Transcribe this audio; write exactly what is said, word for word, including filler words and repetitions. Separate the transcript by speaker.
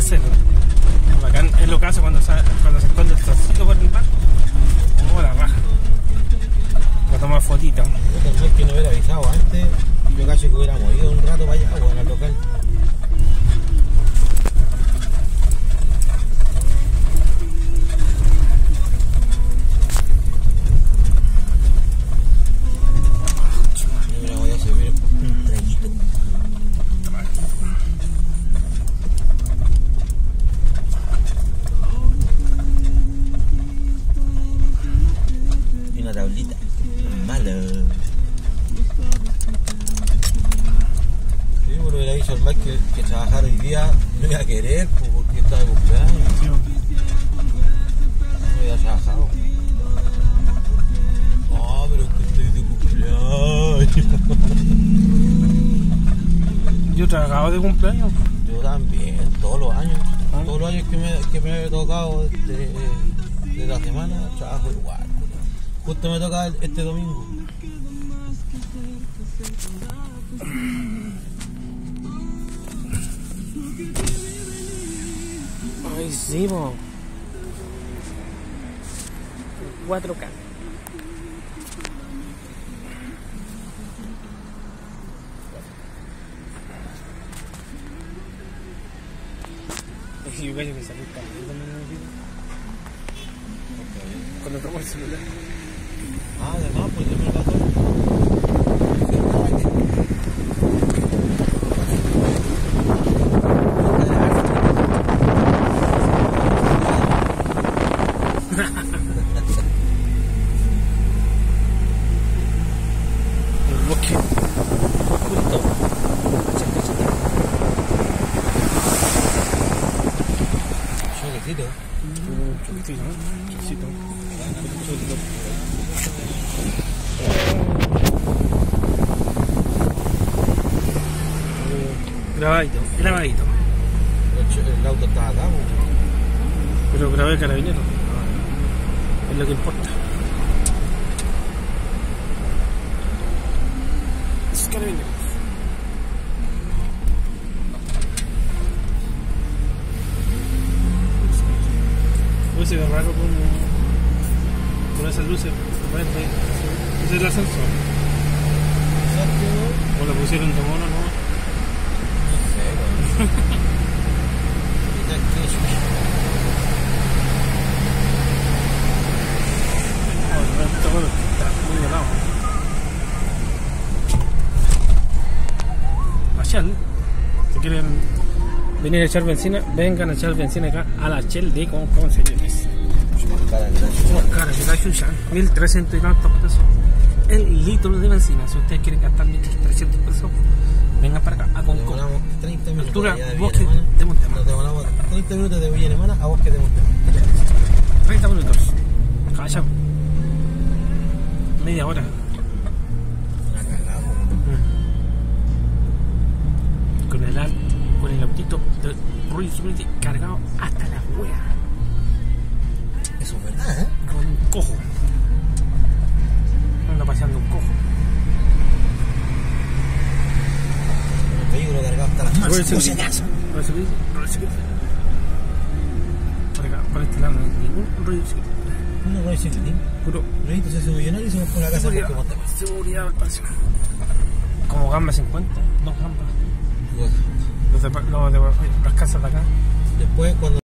Speaker 1: hacer. Bacán es lo que hace cuando, cuando se esconde el trocito por el mar. Oh, la raja. Para tomar fotitos.
Speaker 2: Yo tal vez que no hubiera avisado antes, yo casi que hubiéramos ido un rato para allá, bueno, al local. Yo me voy a servir un traguito. Y una tablita. Malo. Sí, pero le aviso al Mike que, que trabajar hoy día no iba a querer pues, porque estaba de cumpleaños.
Speaker 1: Sí.
Speaker 2: No había trabajado. Ah, pero es que estoy de cumpleaños.
Speaker 1: Yo trabajaba de cumpleaños.
Speaker 2: Yo también, todos los años. ¿Ah? Todos los años que me, que me he tocado de, de la semana, trabajo igual. Justo me toca este domingo.
Speaker 1: Ay, sí, po. cuatro K. Es que yo creo que salí también en el video. Cuando tomo el celular.
Speaker 2: Ah, además, pues yo me lo paso.
Speaker 1: El bosque oculto.
Speaker 2: Choquecito.
Speaker 1: Choquecito, ¿no? Choquecito. Choquecito. Grabadito, grabadito.
Speaker 2: El, el auto está acá, pues.
Speaker 1: Pero grabé el carabinero. Es lo que importa. Es carabineros. Uy, se ve raro como con esas luces verdes. Ese es el ascensor. O lo pusieron de mono, ¿no?
Speaker 2: No sé, güey.
Speaker 1: Está bueno, está muy helado. Machal, si quieren venir a echar benzina, vengan a echar benzina acá a la Shell de Concón, señores. Cara, que da chucha, mil trescientos y tantos pesos el litro de benzina. Si ustedes quieren gastar mil trescientos pesos, vengan para acá a Concón.
Speaker 2: treinta minutos.
Speaker 1: Altura, bosque de Montemar.
Speaker 2: Nos demoramos treinta minutos de Villa Alemana a bosque de Montemar.
Speaker 1: treinta minutos. Calla. Media hora.
Speaker 2: Una cagada,
Speaker 1: mm. Con el con el autito de Royal Security cargado hasta la wea.
Speaker 2: Eso es verdad, ¿eh?
Speaker 1: Con un cojo. Anda paseando un cojo.
Speaker 2: El vehículo cargado hasta las manos. Por si acaso.
Speaker 1: Royal Security, Royal Security. Por acá, por este lado no hay ningún Royal Security.
Speaker 2: No, no hay secretín.
Speaker 1: Puro.
Speaker 2: Reyito se hace millonario y se compra una casa
Speaker 1: Seguridad,
Speaker 2: porque Montemar.
Speaker 1: seguridad al paso. Como gambas cincuenta, dos gambas. Los de, los de las casas de acá.
Speaker 2: Después, cuando